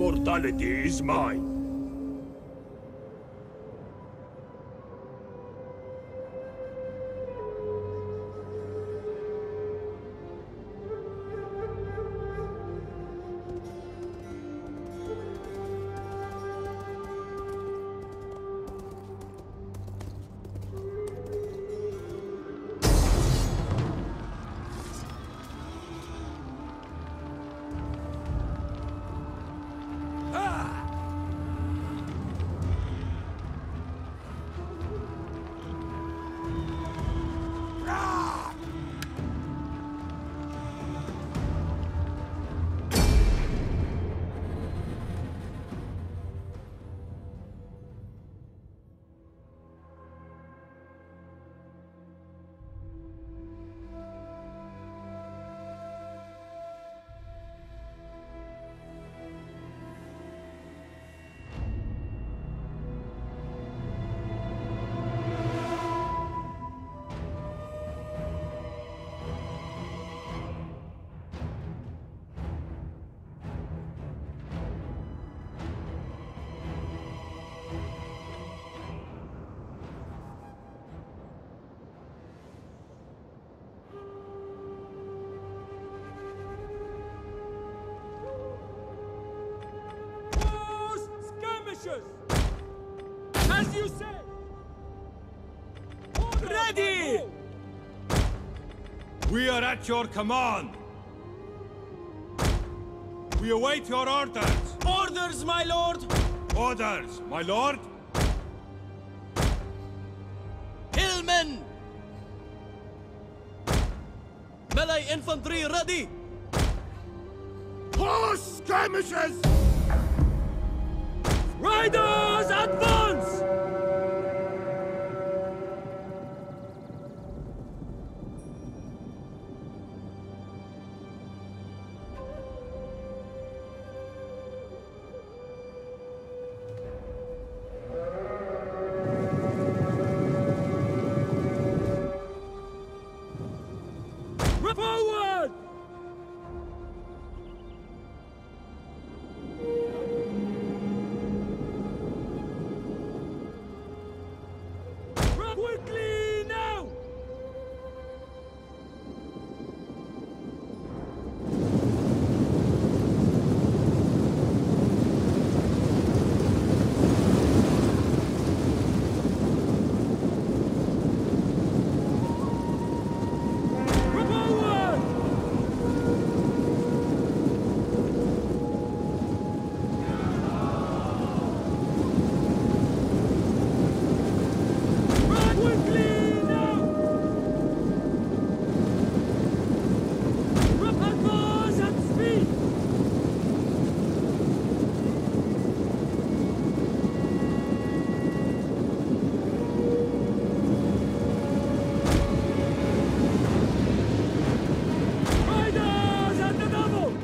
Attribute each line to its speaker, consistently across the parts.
Speaker 1: immortality is mine.
Speaker 2: As you say! Ready!
Speaker 3: We are at your command! We await your orders!
Speaker 2: Orders, my lord!
Speaker 3: Orders, my lord!
Speaker 2: Hillmen! Melee infantry ready!
Speaker 1: Horse skirmishers!
Speaker 2: Riders, advance! Forward! Quickly now! Forward! Quickly now! Advance at speed! Riders at the double!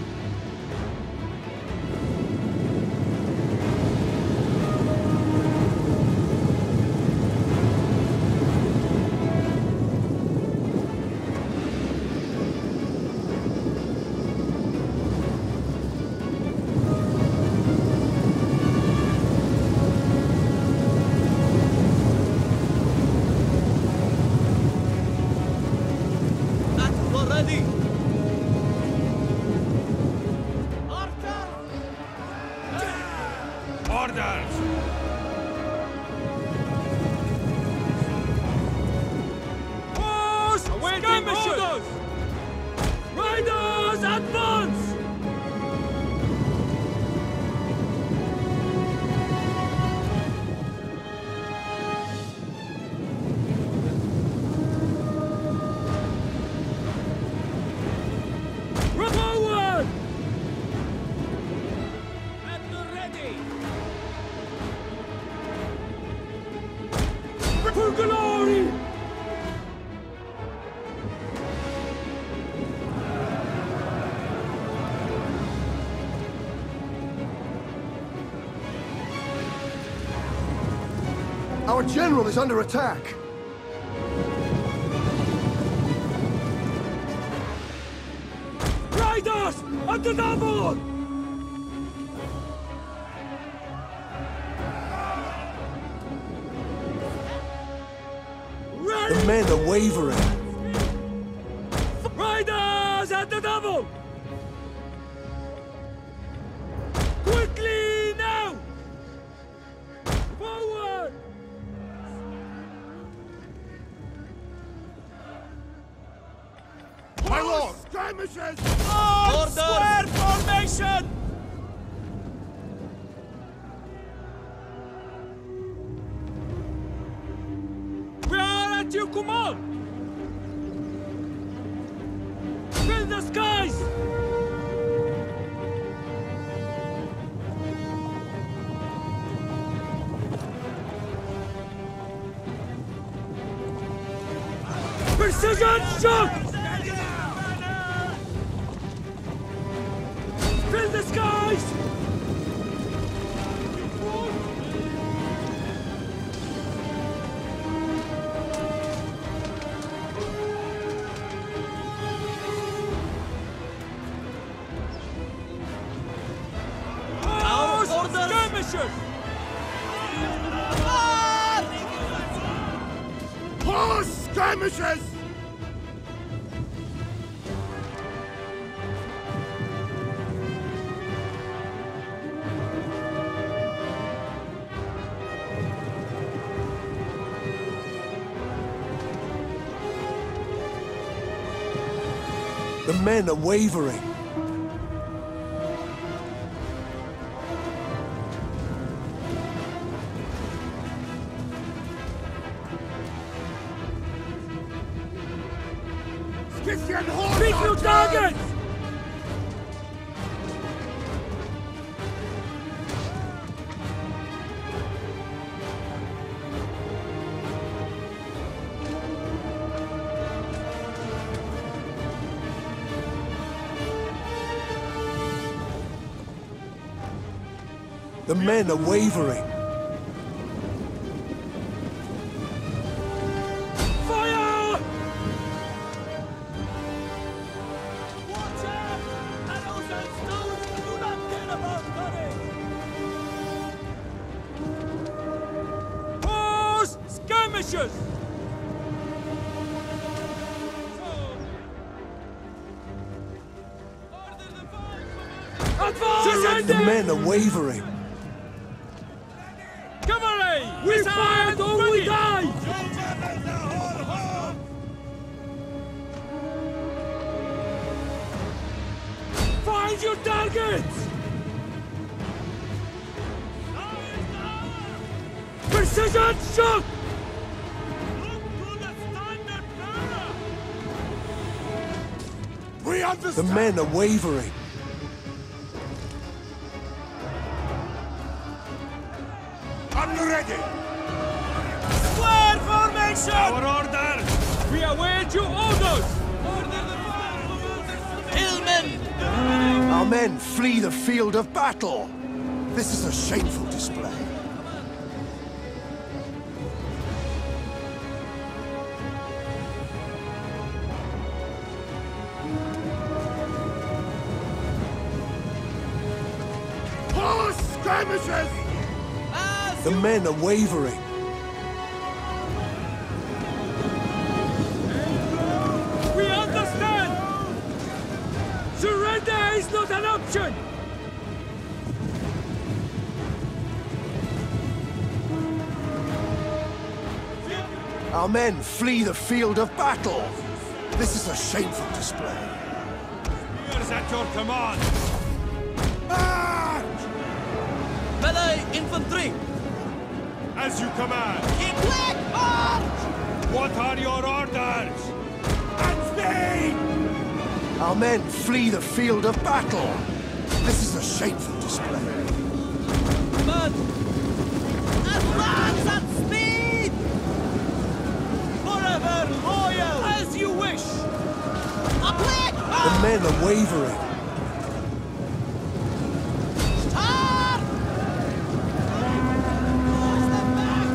Speaker 2: At ready! Archer!
Speaker 3: Orders!
Speaker 2: Horse skirmishers! Riders, advance! Forward! At the ready! For glory!
Speaker 1: Our general is under attack!
Speaker 2: Riders! At the double!
Speaker 4: are wavering.
Speaker 2: Riders at the double! Quickly now! Forward!
Speaker 1: My lord! Skirmishers!
Speaker 2: On square formation! We are at your command! Fill the skies! Precision shot! Fill the skies! Our skirmishers!
Speaker 1: Horse skirmishers!
Speaker 4: The men are wavering.
Speaker 1: Scythian horse
Speaker 2: Pick your targets!
Speaker 4: The men are wavering.
Speaker 2: Fire! Watch out! Arrows and stones do not care about hurry! Horse skirmishers! Advance!
Speaker 4: The men are wavering.
Speaker 2: Cavalry! We fight or we die! Find your targets! Precision shot!
Speaker 1: We
Speaker 4: The
Speaker 1: understand!
Speaker 4: men are wavering.
Speaker 1: I'm ready!
Speaker 2: Square formation!
Speaker 3: Our orders!
Speaker 2: We await your orders! Hillmen!
Speaker 4: Our men flee the field of battle. This is a shameful display.
Speaker 1: Horse skirmishers!
Speaker 4: The men are wavering.
Speaker 2: We understand! Surrender is not an option!
Speaker 4: Our men flee the field of battle. This is a shameful display.
Speaker 3: Here's at your command!
Speaker 1: March!
Speaker 2: Melee infantry!
Speaker 3: As you command!
Speaker 2: Quick march!
Speaker 3: What are your orders?
Speaker 1: At speed!
Speaker 4: Our men flee the field of battle. This is a shameful display.
Speaker 2: Men! Advance at speed! Forever loyal! As you wish! A quick
Speaker 4: The men are wavering.
Speaker 2: Start! Close the back,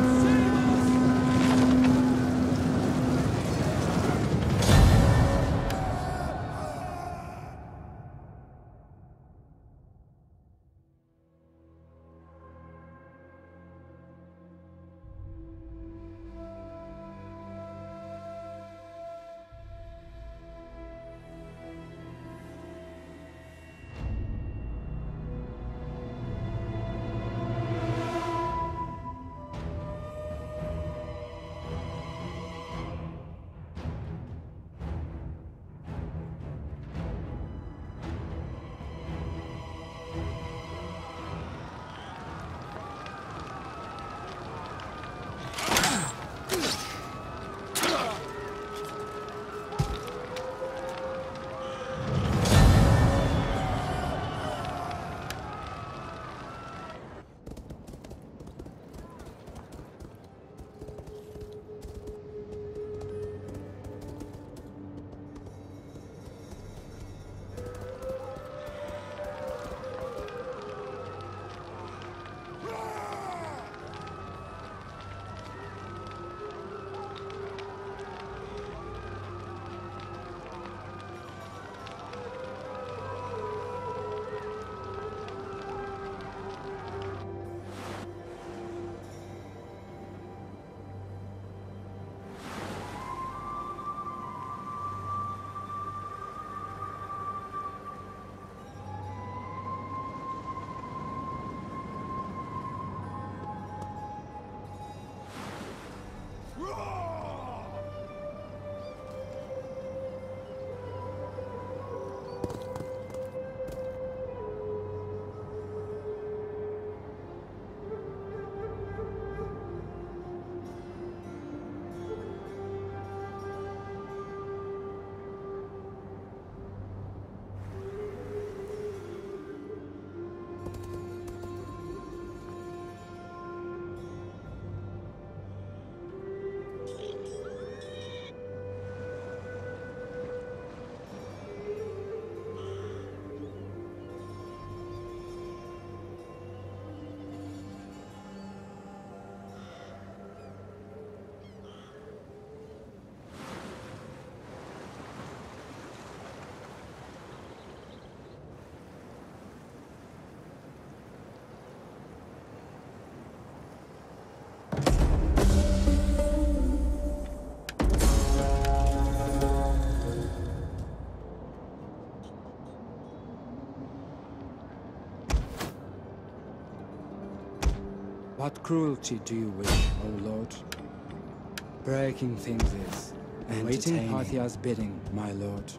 Speaker 5: What cruelty do you wish, O Lord? Breaking things is, and waiting Parthia's bidding, my lord.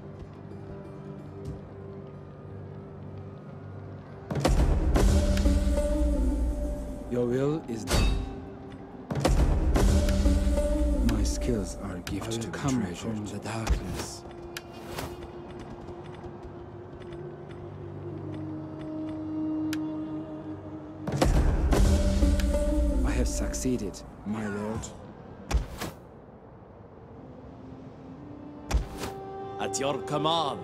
Speaker 5: Your will is done. My skills are a gift to come from the darkness. I have succeeded, my lord.
Speaker 2: At your command.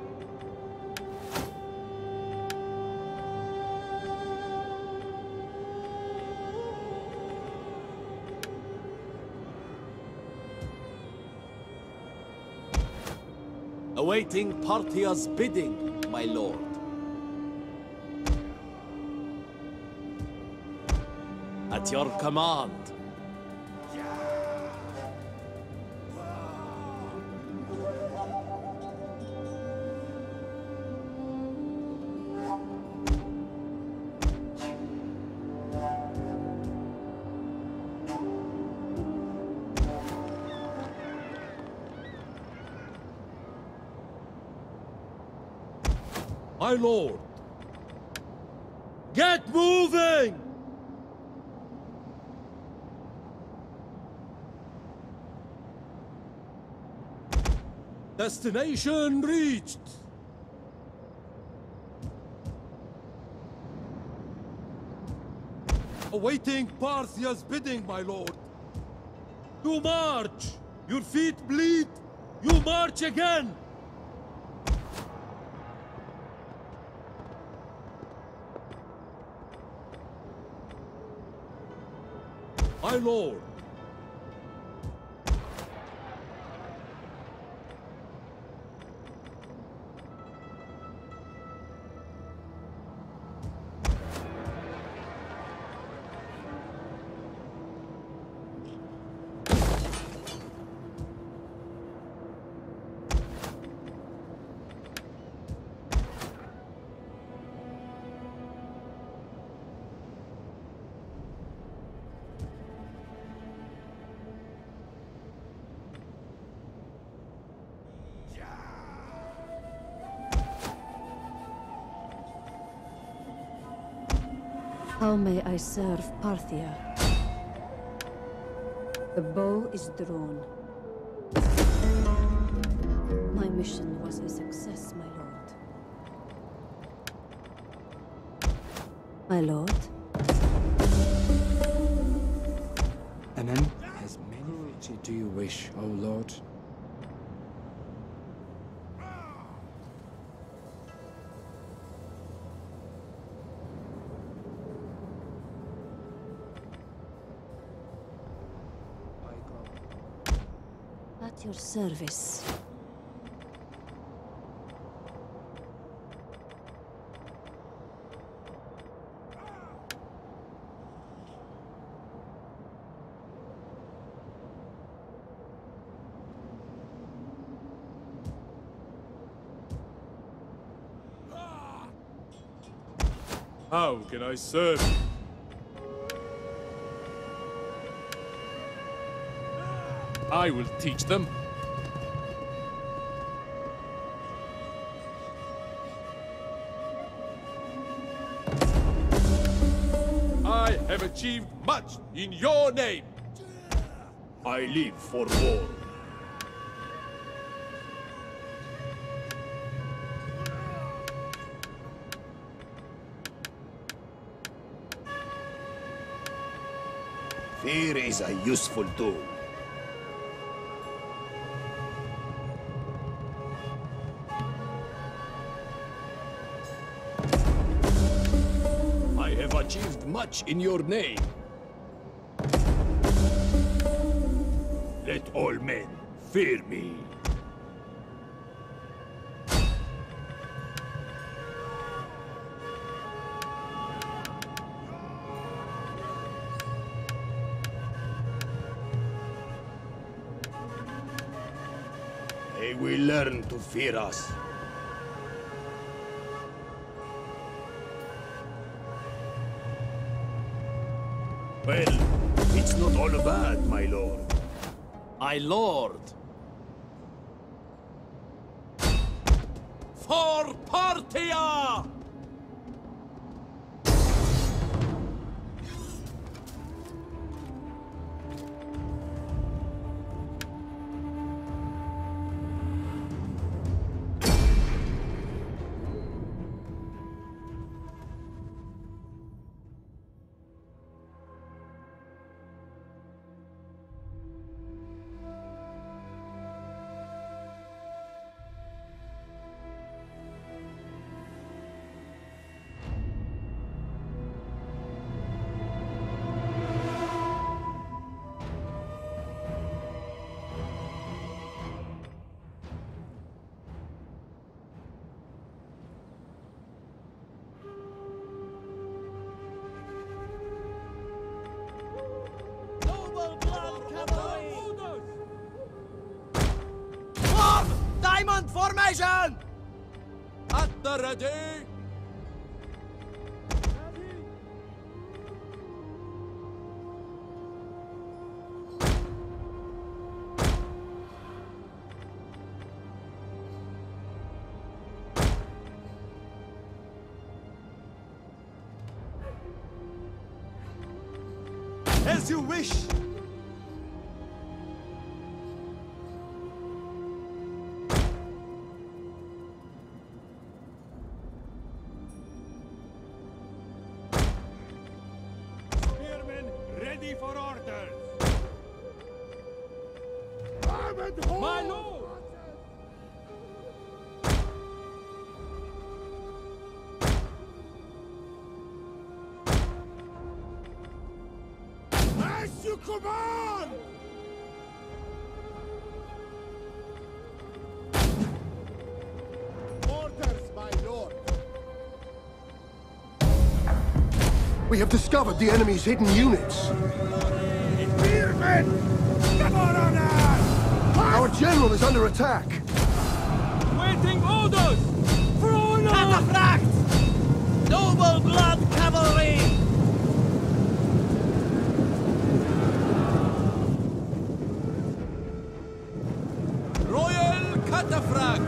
Speaker 2: Awaiting Parthia's bidding, my lord. At your command.
Speaker 6: My lord! Get moving! Destination reached! Awaiting Parthia's bidding, my lord. You march! Your feet bleed! You march again! My lord!
Speaker 7: How may I serve Parthia? The bow is drawn. My mission was a success, my lord. My lord?
Speaker 5: Anan, as many cruelty do you wish, O lord?
Speaker 7: At your service.
Speaker 6: How can I serve you? I will teach them. I have achieved much in your name. I live for war.
Speaker 1: Fear is a useful tool.
Speaker 6: I have achieved much in your name. Let all men fear me.
Speaker 1: They will learn to fear us. Well, it's not all bad, my lord.
Speaker 6: My lord. For Parthia!
Speaker 2: Noble blood cavalry! Form! Diamond formation!
Speaker 6: At the ready!
Speaker 4: As you wish.
Speaker 3: Spearmen, ready for orders!
Speaker 6: My lord!
Speaker 1: As you command! Orders, my lord.
Speaker 4: We have discovered the enemy's hidden units.
Speaker 1: Spearmen! Come on us!
Speaker 4: Our general is under attack.
Speaker 6: Waiting orders! For honor!
Speaker 2: Cataphract! Noble blood cavalry!
Speaker 6: Royal Cataphract!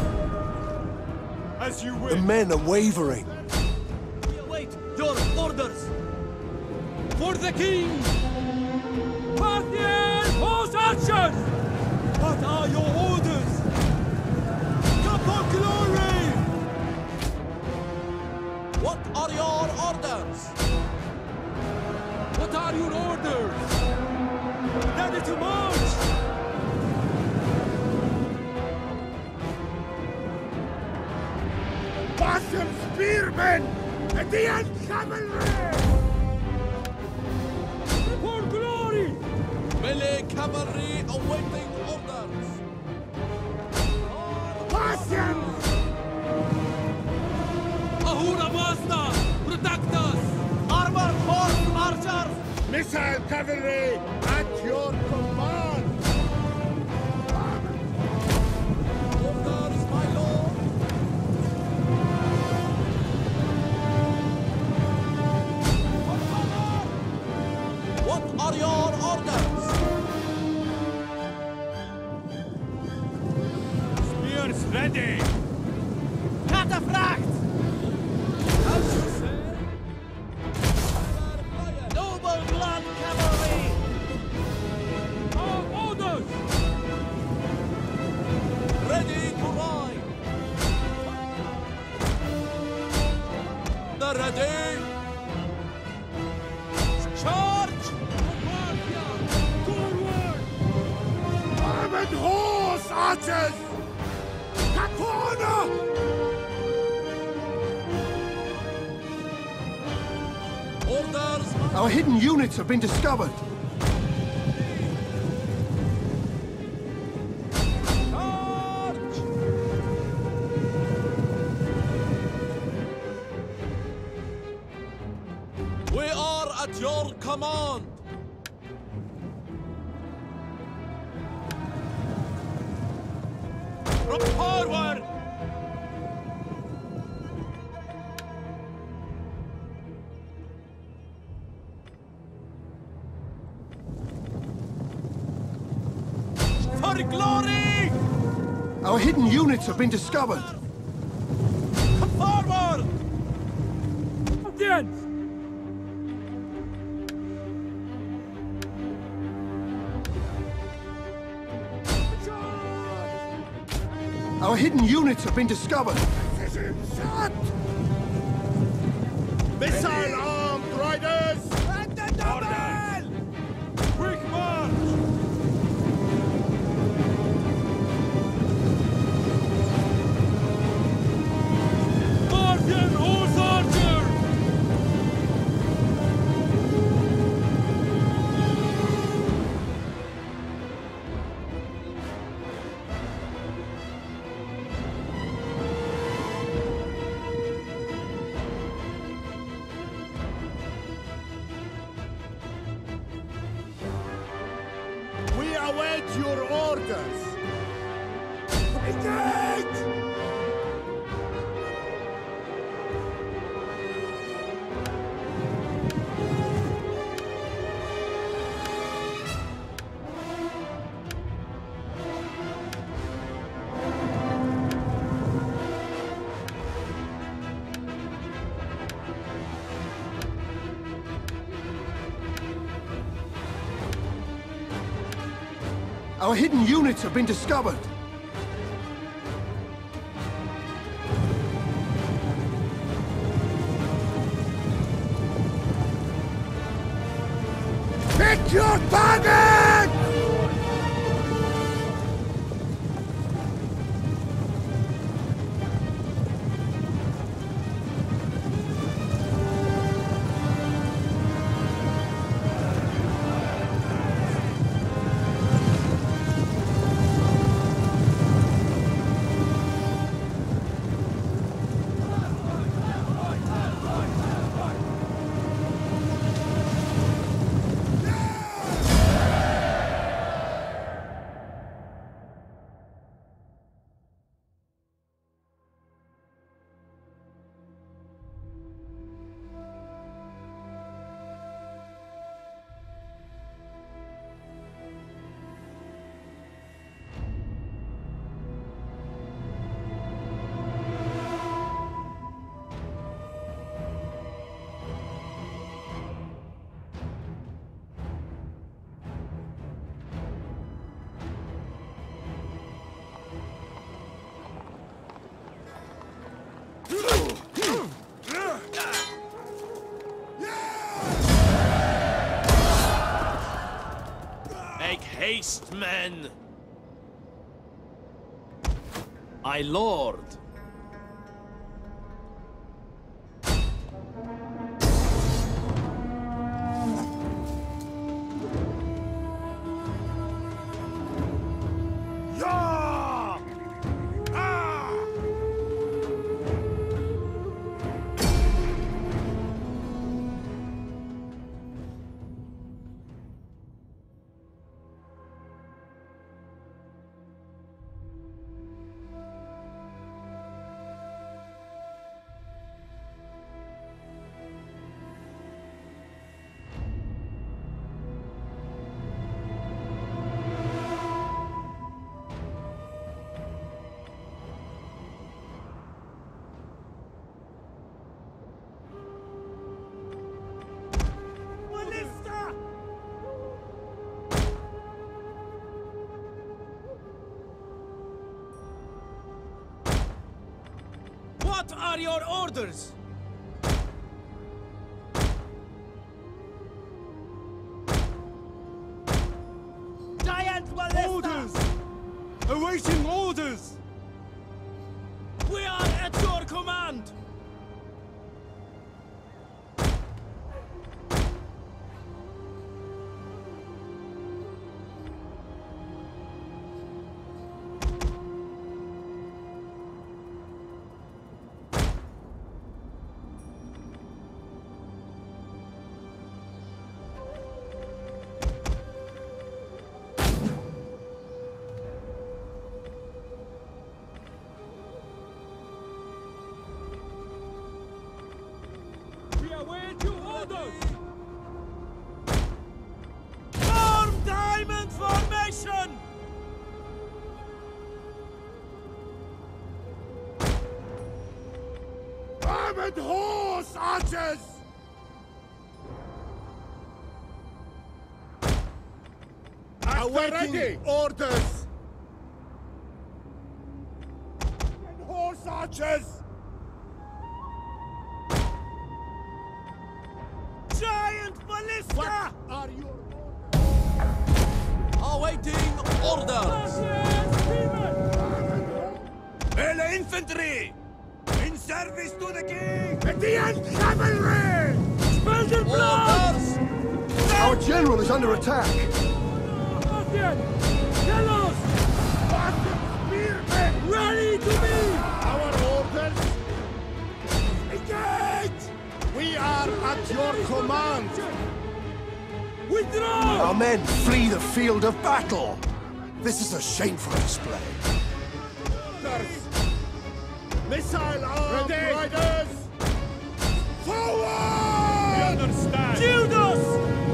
Speaker 3: As you
Speaker 4: The
Speaker 3: wish!
Speaker 4: men are wavering.
Speaker 2: We await your orders!
Speaker 6: For the king! Parthian horse archers! What are your orders? Cup of glory! What are your orders? What are your orders? Ready to march!
Speaker 1: Awesome spearmen! And the cavalry!
Speaker 6: For glory! Melee cavalry awaiting orders!
Speaker 1: Awesome!
Speaker 6: Ahura Mazda! Protect us!
Speaker 2: Armored horse archers!
Speaker 1: Missile cavalry at your command!
Speaker 6: Orders, my lord! What are your orders?
Speaker 3: Spears ready!
Speaker 2: Cataphract!
Speaker 6: As you say.
Speaker 2: Noble blood cavalry!
Speaker 6: Our orders! Ready to ride! The ready! Charge! Forward!
Speaker 1: Armored horse archers! Capona!
Speaker 6: Orders!
Speaker 4: Our hidden units have been discovered.
Speaker 6: Charge! We are at your command! Forward!
Speaker 2: glory!
Speaker 4: Our hidden units have been discovered.
Speaker 2: Forward!
Speaker 6: Again!
Speaker 4: Our hidden units have been discovered.
Speaker 1: Missile armed riders!
Speaker 2: And the double!
Speaker 3: Quick march!
Speaker 6: Parthian horse archer!
Speaker 1: We await your orders!
Speaker 4: Our hidden units have been discovered.
Speaker 1: Pick your target!
Speaker 2: Make haste, men! My lord! Ballista! What are your orders? Giant ballista!
Speaker 3: Orders! Awaiting orders!
Speaker 2: We are at your command!
Speaker 6: We await your orders!
Speaker 2: Form diamond formation!
Speaker 1: Armed horse archers! Awaiting orders! Horse archers!
Speaker 2: Giant ballista!
Speaker 1: What are your
Speaker 2: Awaiting orders! Melee infantry! In service to the king!
Speaker 1: Median cavalry!
Speaker 2: Spelter blood!
Speaker 4: Our general is under attack.
Speaker 2: Telos!
Speaker 1: Spearmen!
Speaker 2: Ready to be!
Speaker 1: Our orders! Engage! We are at your command!
Speaker 2: Withdraw!
Speaker 4: Our men flee the field of battle. This is a shameful display.
Speaker 1: Missile armed riders! Forward!
Speaker 3: We understand.
Speaker 2: Judas!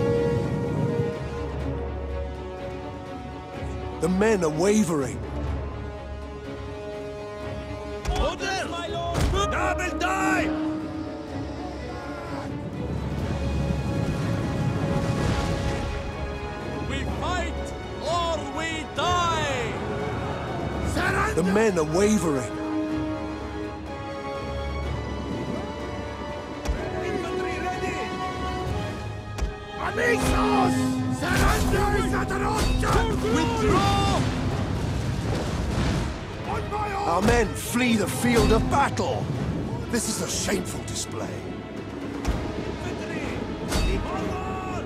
Speaker 4: The men are wavering.
Speaker 2: Orders, my lord! Double die! We fight or we die!
Speaker 4: The men are wavering.
Speaker 2: Infantry ready!
Speaker 1: Amigos! Surrender is not an option!
Speaker 2: Withdraw!
Speaker 1: On my order!
Speaker 4: Our men flee the field of battle. This is a shameful display.
Speaker 2: Infantry! Keep on!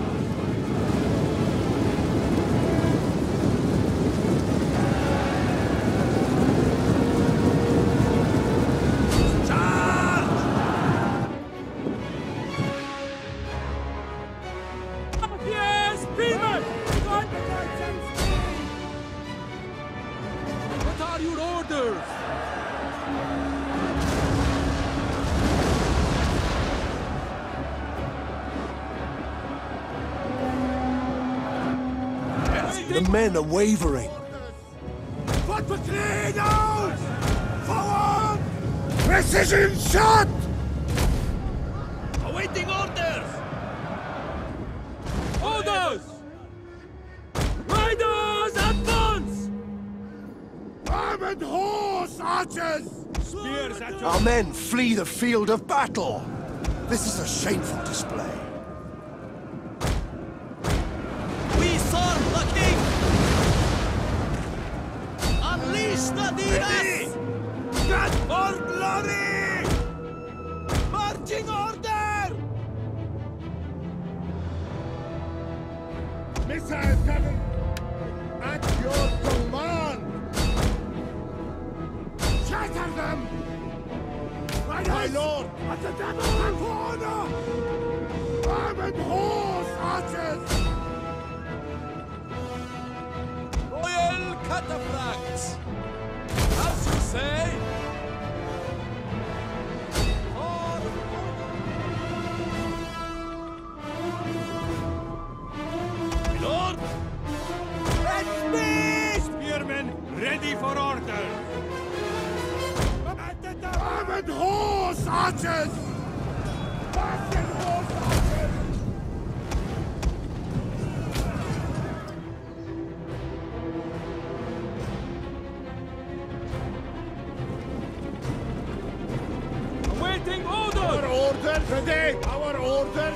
Speaker 2: Charge! Yes, Spearman!
Speaker 6: What are your orders?
Speaker 4: The men are wavering.
Speaker 1: What the clean Forward! Precision shot!
Speaker 2: Awaiting orders!
Speaker 6: Orders!
Speaker 2: Riders, advance!
Speaker 1: Armored horse archers!
Speaker 3: Spears at your
Speaker 4: Our men flee the field of battle. This is a shameful display.
Speaker 2: We serve the king! Unleash the demons! God for glory! Marching order!
Speaker 1: Missile cannon! At your command! Shatter them! My lord! At the devil! Corner! Armored horse archers!
Speaker 2: Royal cataphracts! As you say! My lord! Let me!
Speaker 3: spearmen ready for order.
Speaker 1: Armored horse archers! Armored horse archers!
Speaker 6: Awaiting order!
Speaker 1: Our orders! Ready! Our orders!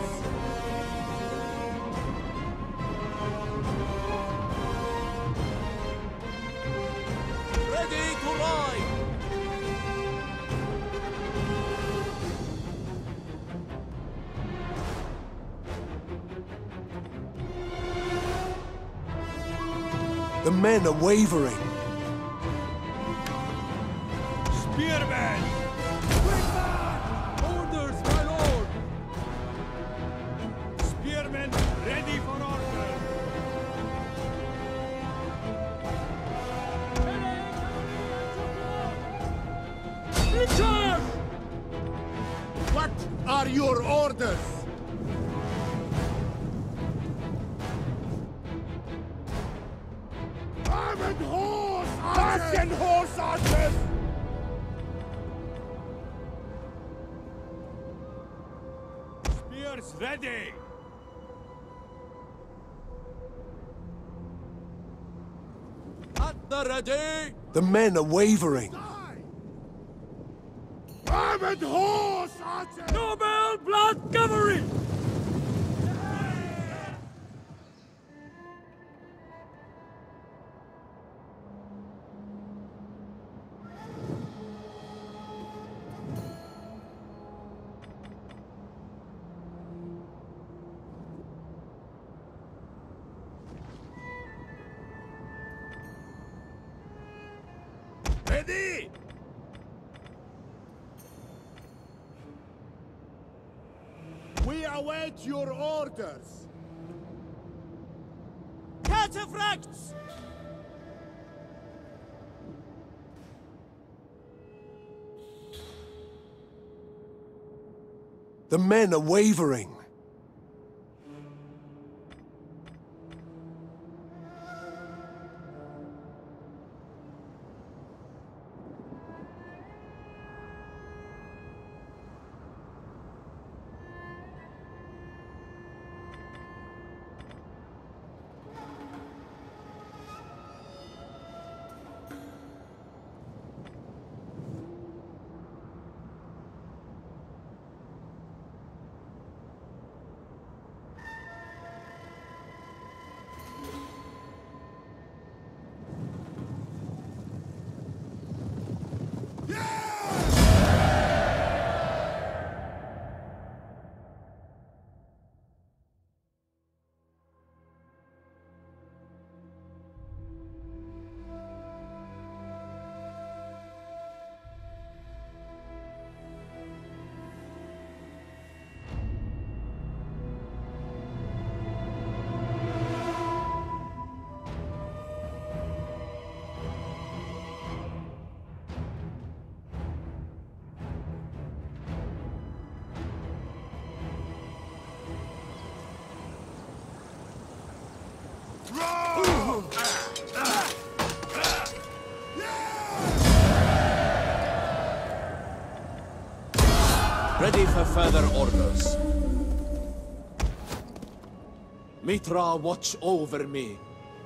Speaker 2: Ready to ride!
Speaker 4: The men are wavering.
Speaker 3: Spearmen!
Speaker 6: Orders, my lord!
Speaker 3: Spearmen ready for order.
Speaker 6: Charge!
Speaker 1: What are your orders? Armored horse archers! Horse archers!
Speaker 3: ready!
Speaker 6: At the ready!
Speaker 4: The men are wavering.
Speaker 1: Armored horse, archer!
Speaker 6: Noble blood cavalry!
Speaker 1: Ready! We await your orders.
Speaker 2: Cataphracts!
Speaker 4: The men are wavering.
Speaker 6: Ready for further orders. Mitra, watch over me.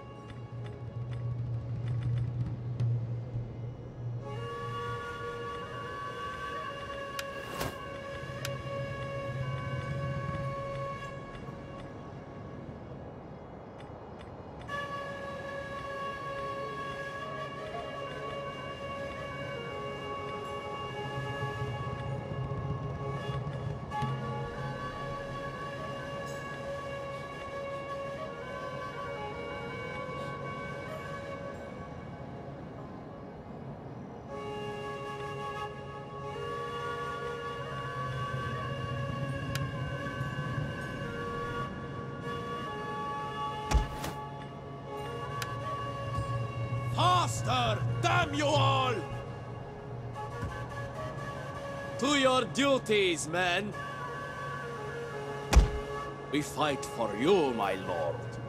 Speaker 6: Faster! Damn you all! To your duties, men! We fight for you, my lord.